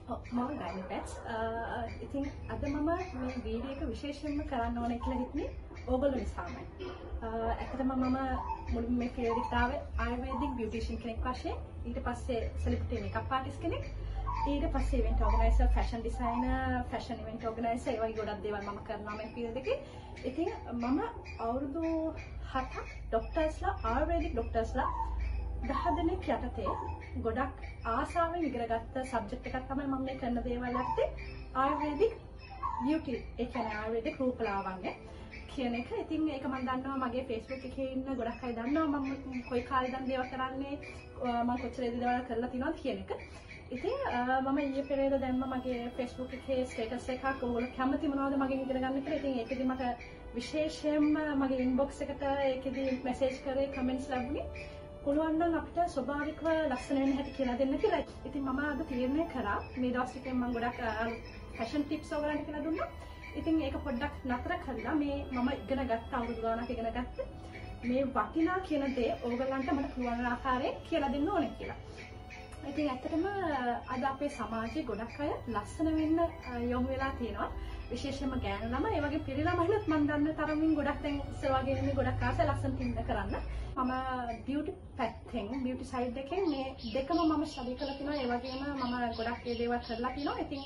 මම ගයිනි පැට්ස් ඉතින් අද මම මේ වීඩියෝ එක විශේෂයෙන්ම කරන්න ඕනේ කියලා හිතන්නේ ඕගොල්ලෝ නිසාමයි. ඇත්තටම මම මුලින්ම මේ ෆීල්ඩ් එකට ආවේ ආයුර්වේදික් බියුටිෂියන් කෙනෙක් වශයෙන්. ඊට පස්සේ සෙලිබ්‍රිටි මේකප් ආටිස්ට් කෙනෙක්. ඊට පස්සේ event organizer, fashion designer, fashion event organizer ඒ වගේ ගොඩක් දේවල් මම කරනවා මේ ෆීල්ඩ් එකේ. ඉතින් මම අවුරුදු 7ක් ડોක්ටර්ස්ලා ආයුර්වේදික් ડોක්ටර්ස්ලා 10 දෙනෙක් යටතේ ගොඩක් ආසාවෙන් ඉගෙනගත්ත සබ්ජෙක්ට් එකක් තමයි මම මේ කරන දේවල් යටතේ ආයුර්වේදික් බියුටි ඒ කියන්නේ ආයුර්වේදික් රූපලාවන්‍ය කියන එක. ඉතින් ඒක මම දන්නවා මගේ Facebook එකේ ඉන්න ගොඩක් අය දන්නවා මම කොයි කාලේ ඉඳන් දේවල් කරන්නේ මම කොච්චර දේවල් කරලා තියෙනවද කියන එක. ඉතින් මම ඊයේ පෙරේද දැම්ම මගේ Facebook එකේ ස්ටේටස් එකක් ඔයගොල්ලෝ කැමති මොනවද මගෙන් ඉගෙන ගන්න කියලා. ඉතින් ඒකෙදි මට විශේෂයෙන්ම මගේ ඉන්බොක්ස් එකට ඒකෙදි මැසේජ් කරේ කමෙන්ට්ස් ලැබුණේ පුළුවන් නම් අපිට ස්වභාවිකව ලස්සන වෙන්න හැටි කියලා දෙන්න කියලා. ඉතින් මම අද තීරණය කරා මේ දවස් ටිකෙන් මම ගොඩක් ෆැෂන් ටිප්ස් ඔයගලන්ට කියලා දුන්නා. ඉතින් ඒක පොඩ්ඩක් නතර කරලා මේ මම ඉගෙන ගත්ත අවුරුදු ගානක් ඉගෙන ගත්ත මේ වටිනා කියන දේ ඔයගලන්ට මට පුළුවන් ආකාරයෙන් කියලා දෙන්න ඕනේ කියලා. ඉතින් ඇත්තටම අද අපේ සමාජයේ ගොඩක් අය ලස්සන වෙන්න යොමු වෙලා තියෙනවා. විශේෂයෙන්ම ගෑනු ළමයි ඒ වගේ පිරි ළමයිලත් මම දන්න තරමින් ගොඩක් දැන් ඉස්සර වගේ නෙමෙයි ගොඩක් ආස ලස්සන තින්න කරන්න. මම බියුටි පැත්තෙන් බියුටි සයිඩ් එකෙන් මේ දෙකම මම ස්ටඩි කරලා තිනවා. ඒ වගේම මම ගොඩක් ඒ දේවල් කරලා තිනවා. ඉතින්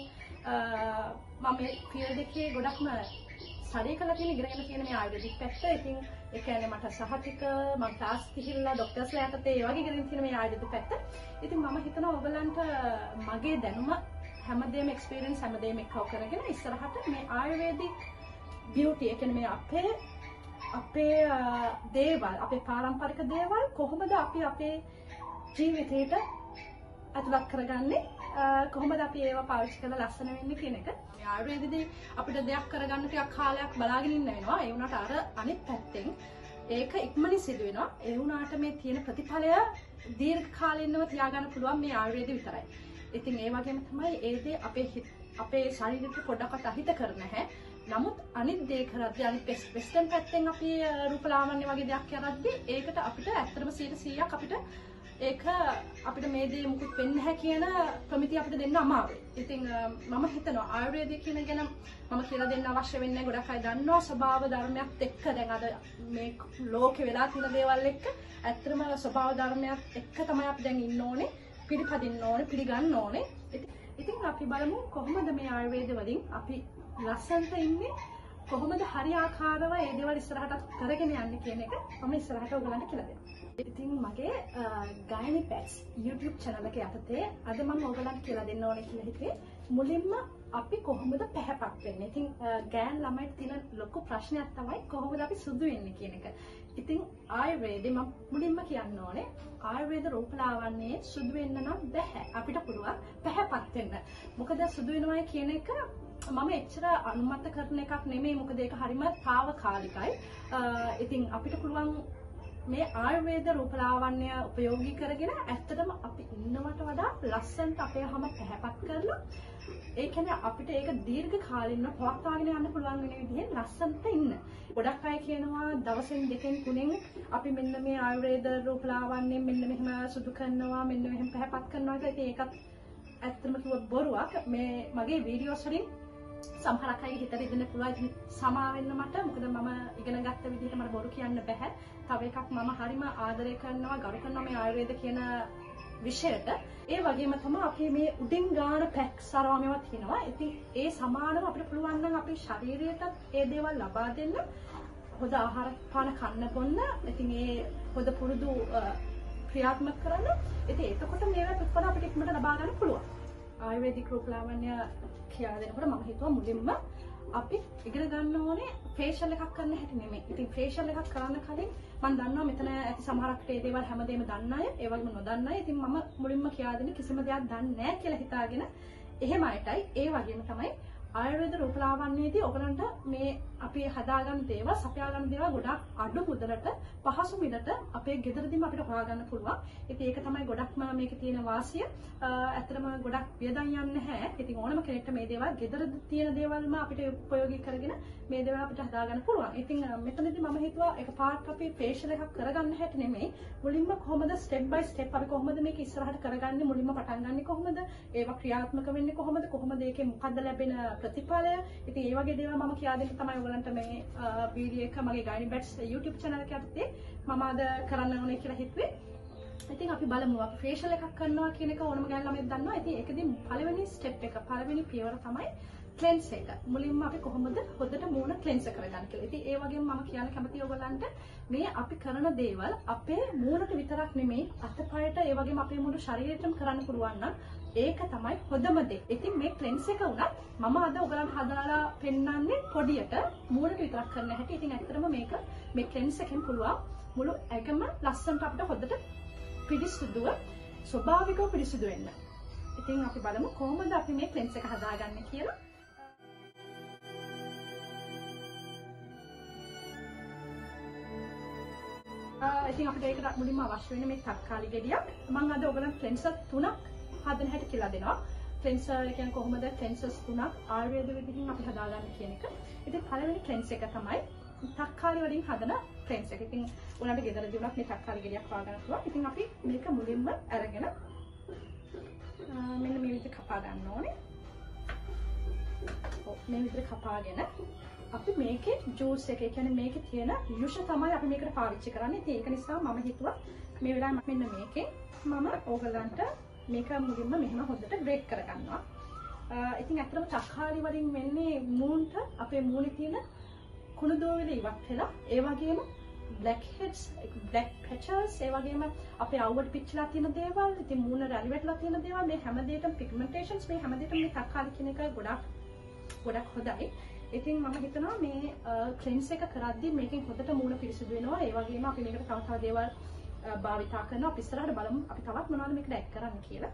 මම මේ ෆීල්ඩ් එකේ ගොඩක්ම ස්ටඩි කරලා තියෙන ඉගෙනගෙන තියෙන මේ ආයුර්වේදික් පැත්ත. ඉතින් ඒ කියන්නේ මට සහතික මම ක්ලාස් ගිහිල්ලා ડોක්ටර්ස්ලා යටතේ ඒ වගේ ඉගෙන තියෙන මේ ආයුර්වේදික් පැත්ත. ඉතින් මම හිතනවා ඔයගලන්ට මගේ දැනුම හැමදේම එක්ස්පීරියන්ස් හැමදේම එක්කව කරගෙන ඉස්සරහට මේ ආයුර්වේදික් බියුටි ඒ කියන්නේ මේ අපේ දේවල් අපේ පාරම්පරික දේවල් කොහොමද අපි අපේ ජීවිතේට අත්ලක් කරගන්නේ කොහොමද අපි ඒවා පාවිච්චි කරලා ලස්සන වෙන්නේ කියන එක. ආයුර්වේදයේදී අපිට දෙයක් කරගන්න ටිකක් කාලයක් බලාගෙන ඉන්න වෙනවා. ඒ වුණාට අර අනිත් පැත්තෙන් ඒක ඉක්මනින් සිදු වෙනවා. ඒ වුණාට මේ තියෙන ප්‍රතිඵලය දීර්ඝ කාලිනව තියාගන්න පුළුවන් මේ ආයුර්වේදය විතරයි. ඉතින් ඒ වගේම තමයි ඒ දේ අපේ ශරීරයට පොඩ්ඩක්වත් අහිත කර නැහැ. නමුත් අනිත් දේ කරද්දී අනිත් වෙස්ටර්න් පැත්තෙන් අපි රූපලාවන්‍ය වගේ දෙයක් කරද්දී ඒකට අපිට ඇත්තටම 100%ක් අපිට මේ දේ මුකුත් වෙන්නේ නැහැ කියන ප්‍රමිතිය අපිට දෙන්න අමාරුයි. ඉතින් මම හිතනවා ආයුර්වේදය කියන ගැන මම කියලා දෙන්න අවශ්‍ය වෙන්නේ ගොඩක් අය දන්නවා ස්වභාව ධර්මයක් එක්ක දැන් අද මේ ලෝකේ වෙලා තියෙන දේවල් එක්ක ඇත්තටම ස්වභාව ධර්මයක් එක්ක තමයි අපි දැන් ඉන්න ඕනේ. පිළිපදින්න ඕනේ, පිළිගන්න ඕනේ. ඉතින් අපි බලමු කොහොමද මේ ආයුර්වේද වලින් අපි ලස්සනට ඉන්නේ කොහොමද හරි ආකාරව මේ දේවල් ඉස්සරහට කරගෙන යන්නේ කියන එක මම ඉස්සරහට ඔයගලන්ට කියලා දෙනවා. ඉතින් මගේ ගයිනි පැට්ස් YouTube channel එක යටතේ අද මම ඔයගලන්ට කියලා දෙන්න ඕනේ කියලා හිතුවේ මුලින්ම අපි කොහොමද පැහැපත් වෙන්නේ. ඉතින් ගෑන් ළමයිට තියෙන ලොකු ප්‍රශ්නයක් තමයි කොහොමද අපි සුදු වෙන්නේ කියන එක. ඉතින් ආයුර්වේදේ මම මුලින්ම කියන්න ඕනේ ආයුර්වේද රූපලාවන්‍යයේ සුදු වෙන්න නම් බැහැ. අපිට පුළුවන් පැහැපත් වෙන්න. මොකද සුදු වෙනවා කියන එක මම එච්චර අනුමත කරන එකක් නෙමෙයි. මොකද ඒක හරිම తాවකාලිකයි. ඉතින් අපිට පුළුවන් මේ ආයුර්වේද රූපලාවන්‍ය උපයෝගී කරගෙන ඇත්තටම අපි ඉන්නවට වඩා ලස්සනට අපේ හැම පැහැපත් කරලා ඒ කියන්නේ අපිට ඒක දීර්ඝ කාලිනව පවත්වාගෙන යන්න පුළුවන් වෙන විදිහෙන් ලස්සනට ඉන්න. ගොඩක් අය කියනවා දවසෙන් දෙකෙන් තුනෙන් අපි මෙන්න මේ ආයුර්වේද රූපලාවන්‍යයෙන් මෙන්න මෙහෙම සුදු කරනවා මෙන්න මෙහෙම පැහැපත් කරනවා කියලා. ඉතින් ඒකත් ඇත්තටම කිව්වොත් බොරුවක්. මේ මගේ වීඩියෝස් වලින් සමහරක් අය හිතට ඉන්න පුළුවන්. ඉතින් සමා වෙන්න මට මොකද මම ඉගෙන ගත්ත විදිහට මට බොරු කියන්න බෑ. තව එකක් මම හරිම ආදරය කරනවා ගරු කරනවා මේ ආයුර්වේද කියන විෂයට. ඒ වගේම තමයි අපි මේ උඩින් ගාන පැක් සරවමව තියෙනවා. ඉතින් ඒ සමානව අපිට පුළුවන් නම් අපේ ශරීරයට ඒ දේවල් ලබා දෙන්න හොඳ ආහාර පාන කන්න බොන්න. ඉතින් ඒ හොඳ පුරුදු ක්‍රියාත්මක කරන්න. ඉතින් එතකොට මේවා උත්පන්න අපිට ඉක්මනට ලබා ගන්න පුළුවන්. ආයුර්වේදික රූපලාවන්‍ය කියලා දෙනකොට මම හිතුවා මුලින්ම අපි ඉගෙන ගන්න ඕනේ ෆේෂල් එකක් කරන්න හැටි නෙමෙයි. ඉතින් ෆේෂල් එකක් කරන්න කලින් මම දන්නවා මෙතන ඇති සමහරක් ඒ දේවල් හැමදේම දන්න අය, ඒ වගේම නොදන්න අය. ඉතින් මම මුලින්ම කියා දෙන්නේ කිසිම දෙයක් දන්නේ නැහැ කියලා හිතාගෙන එහෙම අයටයි. ඒ වගේම තමයි ආයුර්වේද රූපලාවන්‍යයේදී ඔයගලන්ට මේ අපි හදාගන්න දේවල් සපයාගන්න දේවල් ගොඩක් අඩු මුදලට පහසු මිලට අපේ ගෙදරදීම අපිට හොයාගන්න පුළුවන්. ඉතින් ඒක තමයි ගොඩක්ම මේකේ තියෙන වාසිය. ඇත්තටම ගොඩක් වියදම් යන්නේ නැහැ. ඉතින් ඕනම කෙනෙක්ට මේ දේවල් ගෙදරදී තියෙන දේවල්ම අපිට උපයෝගී කරගෙන මේ දේවල් අපිට හදාගන්න පුළුවන්. ඉතින් මෙතනදී මම හිතුවා එකපාරට අපි ෆේෂියල් එකක් කරගන්න හැටි නෙමෙයි. මුලින්ම කොහොමද ස්ටෙප් බයි ස්ටෙප් අපි කොහොමද මේක ඉස්සරහට කරගන්නේ, මුලින්ම පටන් ගන්නේ කොහොමද, ඒවා ක්‍රියාත්මක වෙන්නේ කොහොමද ඒකේ මොකද්ද ලැබෙන ප්‍රතිඵලය. ඉතින් ඒ වගේ දේවල් මම කියා දෙන්න තමයි ඔයගලන්ට මේ වීඩියෝ එක මගේ ගයිනි බැට්ස් YouTube channel එක යටතේ මම අද කරන්න ඕනේ කියලා හිතුවේ. ඉතින් අපි බලමු අපි ෆේෂියල් එකක් කරනවා කියන එක ඕනම ගෑනු ළමයෙක් දන්නවා. ඉතින් ඒකදී පළවෙනි ස්ටෙප් එක පළවෙනි පියවර තමයි ක්ලෙන්ස් එක. මුලින්ම අපි කොහොමද හොඳට මූණ ක්ලෙන්ස් කරගන්න කියලා. ඉතින් ඒ වගේම මම කියන්න කැමතියි ඔයගලන්ට මේ අපි කරන දේවල් අපේ මූණට විතරක් නෙමෙයි අතපයට ඒ වගේම අපේ මුළු ශරීරයටම කරන්න පුළුවන් නම් ඒක තමයි හොඳම දේ. ඉතින් මේ ක්ලෙන්ස් එක උනත් මම අද ඔයගලන්ට හදාලා පෙන්නන්නේ පොඩියට මූණට විතරක් කරන්න හැටි. ඉතින් ඇත්තටම මේක මේ ක්ලෙන්ස් එකෙන් පුළුවන් මුළු ඇඟම ලස්සනට අපිට හොඳට පිරිසිදුව ස්වභාවිකව පිරිසිදු වෙන්න. ඉතින් අපි බලමු කොහොමද අපි මේ ක්ලෙන්ස් එක හදාගන්නේ කියලා. ඉතින් අපිට ඒකට මුලින්ම අවශ්‍ය වෙන්නේ මේ තක්කාලි ගෙඩියක්. මම අද ඔයගලන්ට ක්ලෙන්සර් 3ක් හදන හැටි කියලා දෙනවා. ක්ලෙන්සර් කියන්නේ කොහොමද ක්ලෙන්සර්ස් 3ක් ආයුර්වේද විදිහින් අපි හදාගන්නේ කියන එක. ඉතින් පළවෙනි ක්ලෙන්ස් එක තමයි තක්කාලි වලින් හදන ක්ලෙන්ස් එක. ඉතින් උනාට ගෙදරදී උනත් මේ තක්කාලි ගෙඩියක් හොයාගන්න පුළුවන්. ඉතින් අපි මේක මුලින්ම අරගෙන මෙන්න මේ විදිහට කපා ගන්න ඕනේ. මේ විදිහට කපාගෙන අපි මේකේ ජූස් එක, ඒ කියන්නේ මේකේ තියෙන යුෂ තමයි අපි මේකට පාවිච්චි කරන්නේ. ඉතින් ඒක නිසා මම හිතුවා මේ වෙලාවේ මෙන්න මේකෙන් මම ඕගලන්ට මේක මුලින්ම මෙහෙම හොඳට ග්‍රේට් කරගන්නවා. ඉතින් ඇත්තටම තක්කාලි වලින් වෙන්නේ මූණට අපේ මූණේ තියෙන කුණු දෝවිලි ඉවත් වෙලා ඒ වගේම black heads, black patches, ඒ වගේම අපේ අවුවට පිච්චලා තියෙන දේවල්, ඉතින් මූණ රැලි වැටලා තියෙන දේවල්, මේ හැම දෙයකම pigmentations, මේ හැම දෙයකම මේ තක්කාලි කියන එක ගොඩක් හොඳයි. ඉතින් මම හිතනවා මේ ක්ලෙන්ස් එක කරද්දී මේකෙන් හොඳට මූණ පිරිසිදු වෙනවා. ඒ වගේම අපි මේකට තව දේවල් භාවිතා කරනවා. අපි ඉස්සරහට බලමු අපි තවත් මොනවද මේකට ඇඩ් කරන්න කියලා.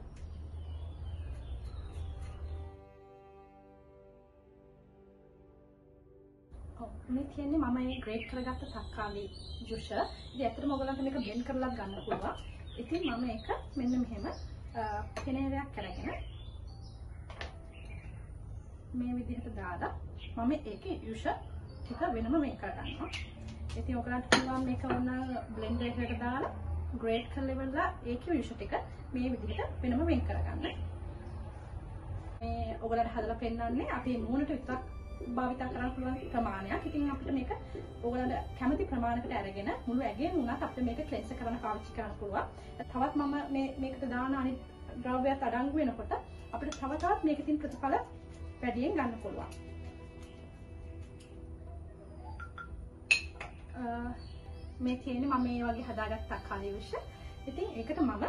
මේ තියෙන්නේ මම මේ ග්‍රේට් කරගත්ත තක්කාලි ජුෂ. ඉතින් ඇත්තටම ඔයගලන්ට මේක බ්ලෙන්ඩ් කරලා ගන්න පුළුවන්. ඉතින් මම ඒක මෙන්න මෙහෙම කෙනෙරයක් අරගෙන මේ විදිහට දාලා මම ඒකේ යුෂ ටික වෙනම මේක කරගන්නවා. ඉතින් ඔයගලන්ට පුළුවන් මේක වුණ බ්ලෙන්ඩර් එකකට දාලා ග්‍රේට් කරලා ඉවරලා ඒකේ යුෂ ටික මේ විදිහට වෙනම වෙන් කරගන්න. මේ ඔයගලන්ට හදලා පෙන්නන්නේ අපේ මූණට විතරක් භාවිතා කරන්න පුළුවන් ප්‍රමාණයක්. ඉතින් අපිට මේක ඔයගලන්ට කැමති ප්‍රමාණයකට අරගෙන මුළු ඇඟේම උනත් අපිට මේක ක්ලෙන්ස් කරන්න පාවිච්චි කරන්න පුළුවන්. තවත් මම මේකට දාන අනිත් ද්‍රව්‍යات අඩංගු වෙනකොට අපිට තවත් මේකේ තියෙන ප්‍රතිඵල වැඩියෙන් ගන්න පුළුවන්. මේ තියෙන්නේ මම මේ වගේ හදාගත්ත තක්කාලි යුෂ. ඉතින් ඒකට මම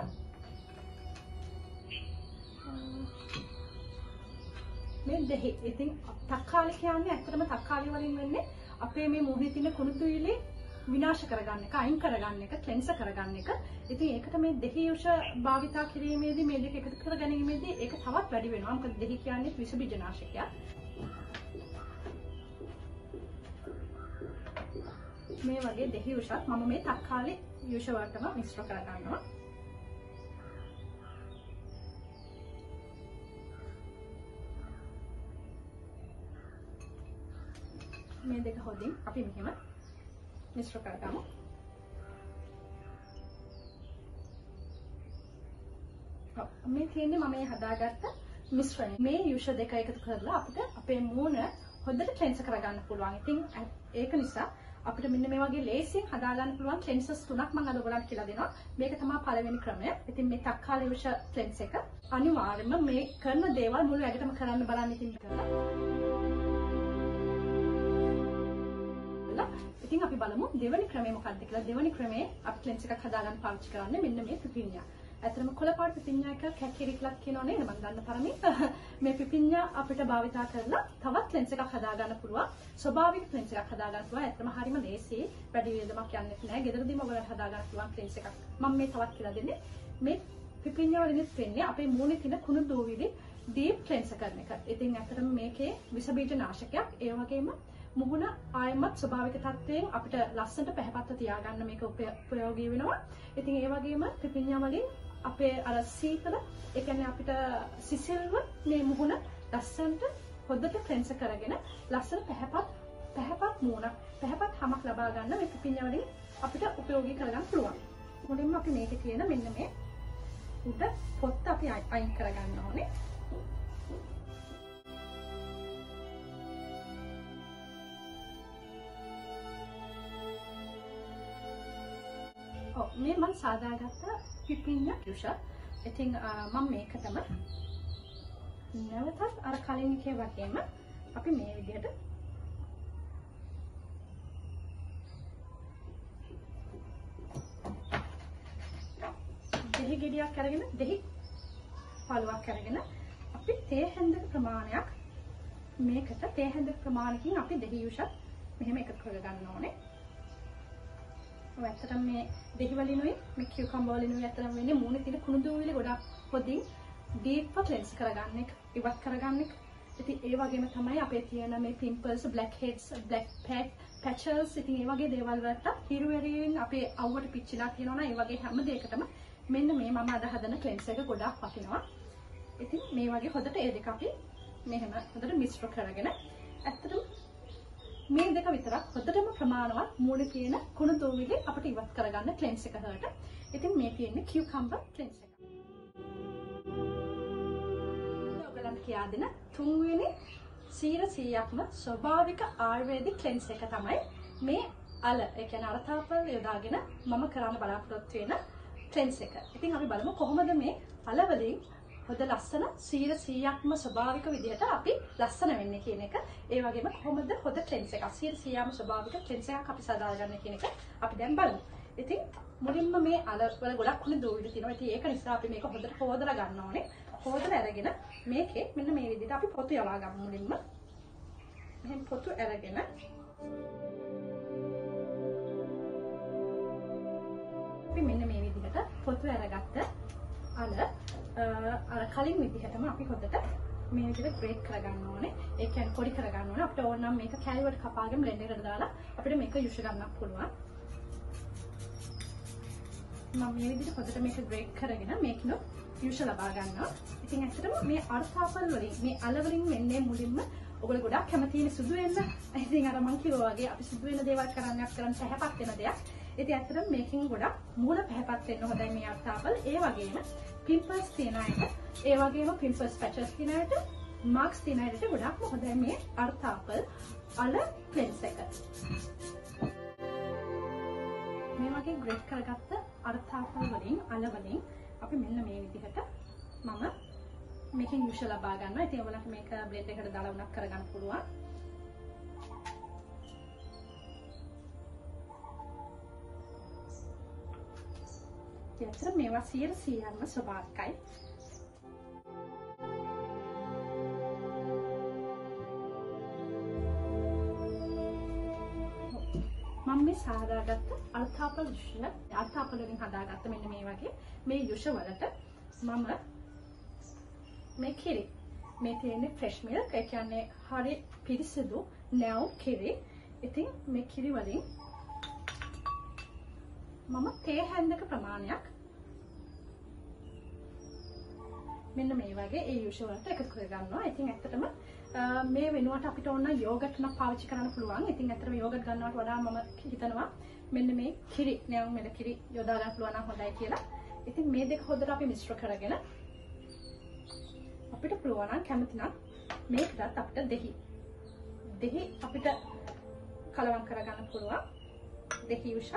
මේ දෙහි. ඉතින් තක්කාලි කියන්නේ ඇත්තටම තක්කාලි වලින් වෙන්නේ අපේ මේ මූණේ තියෙන කුණු තුයිලි විනාශ කරගන්න එක, අයින් කරගන්න එක, ක්ලෙන්ස් කරගන්න එක. ඉතින් ඒකට මේ දෙහි යුෂ භාවිතා කිරීමේදී මේ දෙක එකතු කර ගැනීමේදී ඒක තවත් වැඩි වෙනවා. මොකද දෙහි කියන්නේ විස බීජනාශකයක්. මේ වගේ දෙහි යුෂත් මම මේ තක්කාලි යුෂ වලටම මිශ්‍ර කර ගන්නවා. මේ දෙක හොදින් අපි මෙහෙම මිශ්‍ර කරගමු. මේ තියෙන්නේ මම මේ හදාගත්ත මිශ්‍රණය. මේ යුෂ දෙක එකතු කරලා අපිට අපේ මූණ හොඳට ක්ලෙන්ස් කරගන්න පුළුවන්. ඉතින් ඒක නිසා අපිට මෙන්න මේ වගේ ලේසියෙන් හදාගන්න පුළුවන් ක්ලෙන්සර්ස් 3ක් මම අද ඔයගලන්ට කියලා දෙනවා. මේක තමයි පළවෙනි ක්‍රමය. ඉතින් මේ තක්කාලි යුෂ ක්ලෙන්ස් එක අනිවාර්යයෙන්ම මේ කරන දේවල් මුළු ඇඟටම කරන්න බලන්න ඉතින් කරලා. ඉතින් අපි බලමු දෙවෙනි ක්‍රමය මොකක්ද කියලා. දෙවෙනි ක්‍රමේ අපි ක්ලෙන්ස් එකක් හදාගන්න පාවිච්චි කරන්නේ මෙන්න මේ පිපිඤ්ඤා. ඇත්තටම කොළපාට පිපිඤ්ඤා එක කැකිරික්ලක් කියනවා නේද? මම දන්න තරමින් මේ පිපිඤ්ඤා අපිට භාවිතා කරලා තවත් ක්ලෙන්ස් එකක් හදාගන්න පුළුවන්. ස්වභාවික ක්ලෙන්ස් එකක් හදාගන්න පුළුවන්. ඇත්තටම හරිම ලේසියි. වැඩි වේදමක් යන්නේ නැහැ. ගෙදරදීම ඔයගලට හදාගන්න පුළුවන් ක්ලෙන්ස් එකක්. මම මේ තවත් කියලා දෙන්නේ මේ පිපිඤ්ඤා වලින් වෙන්නේ අපේ මූණේ තියෙන කුණු දූවිලි ඩීප් ක්ලෙන්ස් කරන එක. ඉතින් ඇත්තටම මේකේ විස බීජ නාශකයක්. ඒ වගේම මුහුණ ආයමත් ස්වභාවික තත්ත්වයෙන් අපිට ලස්සනට පැහැපත්ව තියාගන්න මේක උපයෝගී වෙනවා. ඉතින් ඒ වගේම පිපිඤ්ඤා වලින් අපේ අර සීතල ඒ කියන්නේ අපිට සිසිල්ව මේ මුහුණ ලස්සනට හොද්දට ක්ලෙන්ස් කරගෙන ලස්සන පැහැපත් මුහුණක් පැහැපත් හමක් ලබා ගන්න මේ පිපිඤ්ඤා වලින් අපිට උපයෝගී කරගන්න පුළුවන්. මුලින්ම අපි මේකේ තියෙන මෙන්න මේ උඩ පොත්ත අපි අයින් කරගන්න ඕනේ. මේ මම සාදාගත්ත පිපිඤ්ඤා යුෂ. ඉතින් මම මේකටම නැවතත් අර කලින් එකේ වගේම අපි මේ විදිහට දෙහි ගෙඩියක් අරගෙන දෙහි පළුවක් අරගෙන අපි තේ හැන්දක ප්‍රමාණයක් මේකට තේ හැන්දක ප්‍රමාණකින් අපි දෙහි යුෂත් මෙහෙම එකතු කරගන්න ඕනේ. ඇත්තටම මේ දෙහි වලිනුයි මේ කියුකම්බර් වලිනුයි ඇත්තටම වෙන්නේ මූණේ තියෙන කුණු දූවිලි ගොඩක් හොදින් ඩීප්ව ක්ලෙන්ස් කරගන්න එක, ඉවත් කරගන්න එක. ඉතින් ඒ වගේම තමයි අපේ තියෙන මේ pimples, blackheads, black patches ඉතින් ඒ වගේ දේවල් වලට හිරුවැරියෙන් අපේ අවුවට පිච්චිලා තියෙනවා නම් ඒ වගේ හැම දෙයකටම මෙන්න මේ මම අද හදන ක්ලෙන්ස් එක ගොඩක් වටිනවා. ඉතින් මේ වගේ හොඳට ඒ දෙක අපි මෙහෙම හොඳට මිශ්‍ර කරගෙන ඇත්තටම මේ දෙක විතරක් හොඳටම ප්‍රමාණවත් මූණේ තියෙන කුණු දූවිලි අපිට ඉවත් කරගන්න ක්ලෙන්ස් එකකට. ඉතින් මේ තියෙන්නේ කියුකම්බර් ක්ලෙන්ස් එක. ඔයගලන්ට කියා දෙන තුන්වෙනි 100%ක්ම ස්වභාවික ආයුර්වේදික ක්ලෙන්ස් එක තමයි මේ අල. ඒ කියන්නේ අරතාපල් යොදාගෙන මම කරන්න බලාපොරොත්තු වෙන ක්ලෙන්ස් එක. ඉතින් අපි බලමු කොහොමද මේ අල වලින් හොඳ ලස්සන 100%ක්ම ස්වභාවික විදිහට අපි ලස්සන වෙන්නේ කියන එක. ඒ වගේම කොහොමද හොඳ ක්ලෙන්ස් එකක් 100%ක්ම ස්වභාවික ක්ලෙන්ස් එකක් අපි සාදාගන්න කියන එක අපි දැන් බලමු. ඉතින් මුලින්ම මේ අල වල ගොඩක් කුණු දූවිලි තියෙනවා. ඉතින් ඒක නිසා අපි මේක හොඳට හොදලා ගන්න ඕනේ. හොදලා අරගෙන මේකේ මෙන්න මේ විදිහට අපි පොතු යවා ගමු මුලින්ම. මෙහෙම පොතු අරගෙන අපි මෙන්න මේ විදිහට පොතු අරගත්ත අල අර කලින් විදිහටම අපි හොඳට මේ විදිහට ග්‍රේට් කරගන්න ඕනේ. ඒ කියන්නේ පොඩි කරගන්න ඕනේ. අපිට ඕන නම් මේක කැලි වලට කපාගෙන බ්ලෙන්ඩර් එකට දාලා අපිට මේක යුෂ ගන්නත් පුළුවන්. මම මේ විදිහට හොඳට මේක ග්‍රේට් කරගෙන මේකිනු යුෂ ලබා ගන්නවා. ඉතින් ඇත්තටම මේ අර්ථාපල් වලින් මේ අල වලින් වෙන්නේ මුලින්ම ඔයගොල්ලෝ ගොඩක් කැමතිනේ සුදු වෙන්න. ඉතින් අර මං කිව්වා වගේ අපි සුදු වෙන දේවල් කරන්න පැහැපත් වෙන දෙයක්. ඉතින් ඇත්තටම මේකෙන් ගොඩක් මූණ පැහැපත් වෙන්න හොඳයි මේ අර්ථාපල්. ඒ වගේම පිම්පල්ස් තියෙන අයට, ඒ වගේම පිම්පල්ස් පැචස් තියෙන අයට, මාක්ස් තියෙන අයට ගොඩක්ම හොඳයි මේ අර්ථාපල් අල ක්ලෙන්ස් එක. මේ වගේ ග්‍රේට් කරගත්ත අර්ථාපල් වලින් අල වලින් අපි මෙන්න මේ විදිහට මම මේකෙන් යුෂ ලබා ගන්නවා. ඉතින් ඔයගලන්ට මේක බ්ලෙන්ඩර් එකකට දාලා උනක් කරගන්න පුළුවන්. ඇත්තට මේවා 100%ක්ම ස්වභාවිකයි. මම මේ සාදාගත්ත අර්ථාපල් වලින් හදාගත්ත මෙන්න මේ වගේ මේ යුෂ වලට මම මේ කිරි මේ තියෙන්නේ ෆ්‍රෙෂ් මිල්ක්. ඒ කියන්නේ හරි පිරිසිදු නැවුම් කිරි. ඉතින් මේ කිරි වලින් මම තේ හැන්දක ප්‍රමාණයක් මෙන්න මේ වගේ ඒ යුෂ වලට එකතු කරගන්නවා. ඉතින් ඇත්තටම මේ වෙනුවට අපිට ඕන යෝගට් උනක් පාවිච්චි කරන්න පුළුවන්. ඉතින් ඇත්තටම යෝගට් ගන්නවට වඩා මම හිතනවා මෙන්න මේ කිරි නැවුම් මෙල කිරි යොදා ගන්න පුළුවන් නම් හොඳයි කියලා. ඉතින් මේ දෙක හොඳට අපි මිශ්‍ර කරගෙන අපිට පුළුවන් නම් කැමති නම් මේකටත් අපිට දෙහි අපිට කලවම් කරගන්න පුළුවන්. දෙහි යුෂ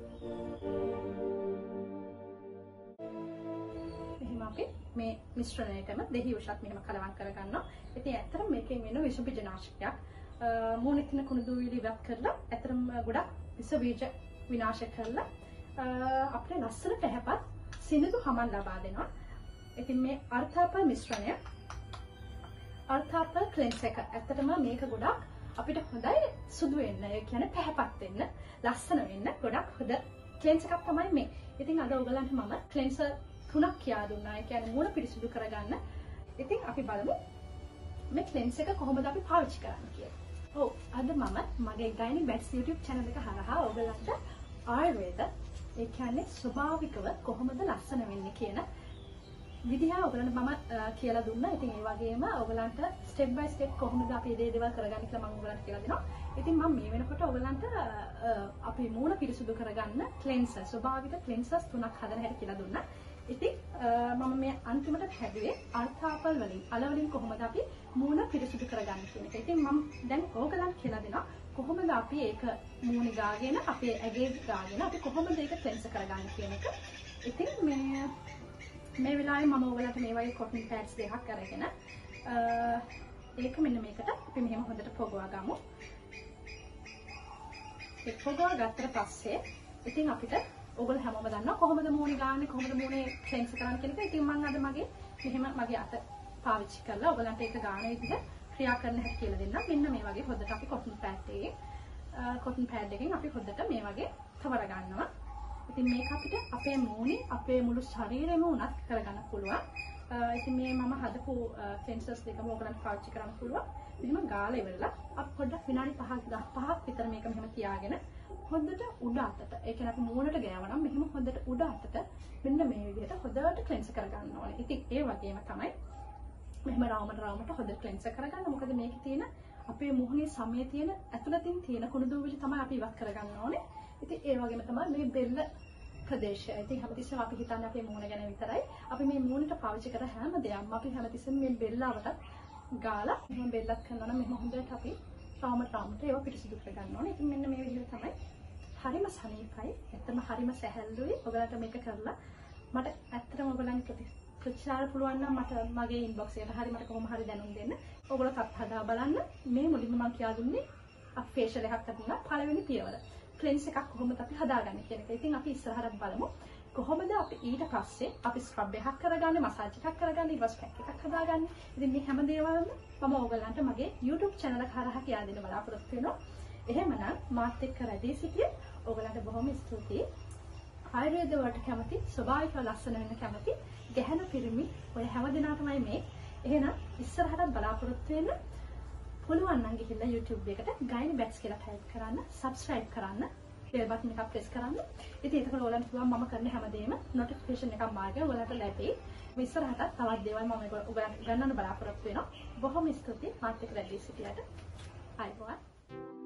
එහෙම අපි මේ මිශ්‍රණයටම දෙහි යුෂත් මෙහෙම කලවම් කරගන්නවා. ඉතින් ඇත්තටම මේකෙන් වෙන විෂ බීජනාශකයක් මූණේ තියෙන කුණු දූවිලි ඉවත් කරලා ඇත්තටම ගොඩක් විෂ බීජ විනාශ කරලා අපේ ලස්සන පැහැපත් සිනිඳු හමන් ලබා දෙනවා. ඉතින් මේ අර්ථාපල් මිශ්‍රණය අර්ථාපල් ක්ලෙන්ස් එක ඇත්තටම මේක ගොඩක් අපිට හොඳයි සුදු වෙන්න. ඒ කියන්නේ පැහැපත් වෙන්න, ලස්සන වෙන්න ගොඩක් හොඳ ක්ලෙන්ස් එකක් තමයි මේ. ඉතින් අද ඔයගලන්ට මම ක්ලෙන්සර් 3ක් කියා දුන්නා. ඒ කියන්නේ මූණ පිරිසිදු කරගන්න. ඉතින් අපි බලමු මේ ක්ලෙන්ස් එක කොහොමද අපි පාවිච්චි කරන්නේ කියලා. ඔව් අද මම මගේ ගයිනි බැට්ස් YouTube channel එක හරහා ඔයගලන්ට ආයුර්වේද ඒ කියන්නේ ස්වභාවිකව කොහොමද ලස්සන වෙන්නේ කියන විදිහ ඔයගලන්ට මම කියලා දුන්නා. ඉතින් ඒ වගේම ඔයගලන්ට step by step කොහොමද අපි මේ දේවල් කරගන්නේ කියලා මම ඔයගලන්ට කියලා දෙනවා. ඉතින් මම මේ වෙනකොට ඔයගලන්ට අපි මූණ පිරිසුදු කරගන්න cleanser ස්වභාවික cleansers 3ක් හදන හැටි කියලා දුන්නා. ඉතින් මම මේ අන්තිමට හැදුවේ අල්තාපල් වලින් අල වලින් කොහොමද අපි මූණ පිරිසුදු කරගන්නේ කියන එක. ඉතින් මම දැන් ඕගලන්ට කියලා දෙනවා කොහොමද අපි ඒක මූණේ ගාගෙන අපේ ඇගේ ගාගෙන අපි කොහොමද ඒක ක්ලෙන්ස් කරගන්නේ කියන එක. ඉතින් මේ වෙලාවේ මම ඕගලන්ට මේ වගේ cotton pads දෙකක් අරගෙන ඒක මෙන්න මේකට අපි මෙහෙම හොඳට පොගවා ගමු. ඒක පොගවා ගත්තට පස්සේ ඉතින් අපිට ඔයගොල්ලෝ හැමෝම දන්නවා කොහොමද මූණේ ගාන්නේ කොහොමද මූණේ ක්ලෙන්ස් කරන්නේ කියන එක. ඉතින් මම අද මෙහෙම මගේ අත පාවිච්චි කරලා ඔයගලන්ට ඒක ගාන විදිහ ක්‍රියා කරන්න හැටි කියලා දෙන්නම්. මෙන්න මේ වගේ හොද්දට අපි cotton pad එකෙන් අපි හොද්දට මේ වගේ තවර ගන්නවා. ඉතින් මේක අපිට අපේ මූණේ අපේ මුළු ශරීරෙම උනත් කරගන්න පුළුවන්. ඉතින් මේ මම හදපු cleansers දෙකම ඔයගලන්ට පාවිච්චි කරන්න පුළුවන්. ඉතින් මම ගාලා ඉවරලා අපි පොඩ්ඩක් විනාඩි 5ක් විතර මේක මෙහෙම තියාගෙන හොද්දට උඩ අතට ඒ කියන්නේ අපි මූණට ගෑවනම් මෙහෙම හොද්දට උඩ අතට මෙන්න මේ විදිහට හොද්දට ක්ලෙන්ස් කරගන්න ඕනේ. ඉතින් ඒ වගේම තමයි මෙහෙම රවුමට හොද්දට ක්ලෙන්ස් කරගන්න. මොකද මේකේ තියෙන අපේ මුහුණේ සමයේ තියෙන ඇතුළතින් තියෙන කුණු දූවිලි තමයි අපි ඉවත් කරගන්න ඕනේ. ඉතින් ඒ වගේම තමයි මේ බෙල්ල ප්‍රදේශය. ඉතින් හැමතිස්සෙම අපි හිතන්නේ අපේ මූණ ගැන විතරයි. අපි මේ මූණට පාවිච්චි කර හැම දෙයක්ම අපි හැමතිස්සෙම මේ බෙල්ලවට ගාලා මෙහෙම බෙල්ලක් කරනවා නම් මෙහෙම හොඳට අපි රවුමට ඒව පිරිසිදු කරගන්න ඕනේ. ඉතින් මෙන්න මේ විදිහට තමයි හරිම සනීපයි. ඇත්තම හරිම සැහැල්ලුයි. ඔයගලන්ට මේක කරලා මට ඇත්තටම ඔයගලන්ට ප්‍රතිචාර පුළුවන් නම් මට මගේ ඉන්බොක්ස් එකට හරි මට කොහොම හරි දැනුම් දෙන්න. ඔයගොල්ලෝ තත් හදා බලන්න. මේ මුලින්ම මම කියා දුන්නේ අපි ෆේෂල් එකක් හදන්න පළවෙනි පියවර. ක්ලෙන්ස් එකක් කොහොමද අපි හදාගන්නේ කියන එක. ඉතින් අපි ඉස්සරහට බලමු. කොහොමද අපි ඊට පස්සේ අපි ස්ක්‍රබ් එකක් කරගන්නේ, මසාජ් එකක් කරගන්නේ, ඊට පස්සේ පැක් එකක් හදාගන්නේ. ඉතින් මේ හැම දේවල්ම මම ඔයගලන්ට මගේ YouTube channel එක හරහා කියා දෙන්න බලාපොරොත්තු වෙනවා. එහෙමනම් මාත් එක්ක රැඳී සිටිය ඔයගලන්ට බොහොම ස්තුතියි. ආයුර්වේද වලට කැමති, ස්වභාවික ලස්සන වෙන්න කැමති ගැහැණු පිරිමි ඔය හැම දිනකටමයි මේ. එහෙනම් ඉස්සරහට බලාපොරොත්තු වෙන්න. පුළුවන් නම් ගිහිල්ලා YouTube එකට ගයිනි බැට්ස් කියලා ටයිප් කරන්න, subscribe කරන්න, bell button එක press කරන්න. ඉතින් ඒක ඔයාලන්ට පුළුවන් මම කරන හැමදේම notification එකක් මාර්ගයෙන් ඔයාලට ලැබෙයි. මේ ඉස්සරහට තවත් දේවල් මම ඔයාලට ගන්නන්න බලාපොරොත්තු වෙනවා. බොහොම ස්තුතියි මාත් එක්ක රැඳී සිටියට. ආයිබෝවන්.